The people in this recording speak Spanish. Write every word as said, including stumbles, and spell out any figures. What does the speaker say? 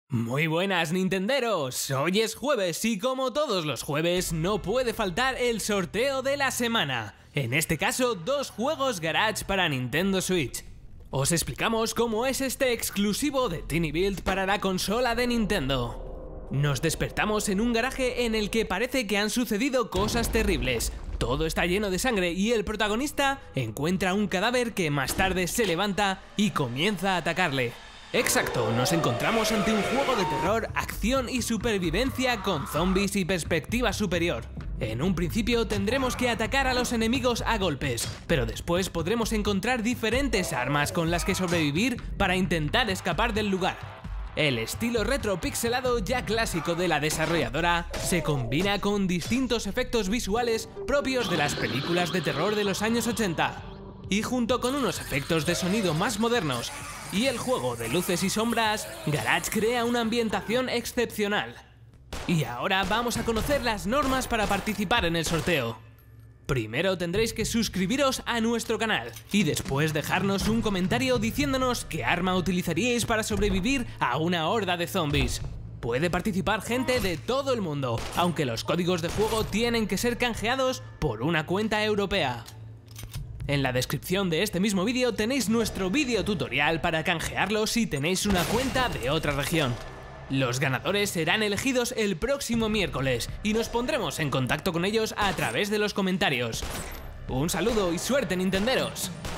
Muy buenas Nintenderos, hoy es jueves y como todos los jueves no puede faltar el sorteo de la semana. En este caso, dos juegos Garage para Nintendo Switch. Os explicamos cómo es este exclusivo de TinyBuild para la consola de Nintendo. Nos despertamos en un garaje en el que parece que han sucedido cosas terribles. Todo está lleno de sangre y el protagonista encuentra un cadáver que más tarde se levanta y comienza a atacarle. Exacto, nos encontramos ante un juego de terror, acción y supervivencia con zombies y perspectiva superior. En un principio tendremos que atacar a los enemigos a golpes, pero después podremos encontrar diferentes armas con las que sobrevivir para intentar escapar del lugar. El estilo retro pixelado ya clásico de la desarrolladora se combina con distintos efectos visuales propios de las películas de terror de los años ochenta. Y junto con unos efectos de sonido más modernos y el juego de luces y sombras, Garage crea una ambientación excepcional. Y ahora vamos a conocer las normas para participar en el sorteo. Primero tendréis que suscribiros a nuestro canal y después dejarnos un comentario diciéndonos qué arma utilizaríais para sobrevivir a una horda de zombies. Puede participar gente de todo el mundo, aunque los códigos de juego tienen que ser canjeados por una cuenta europea. En la descripción de este mismo vídeo tenéis nuestro vídeo tutorial para canjearlo si tenéis una cuenta de otra región. Los ganadores serán elegidos el próximo miércoles y nos pondremos en contacto con ellos a través de los comentarios. Un saludo y suerte Nintenderos.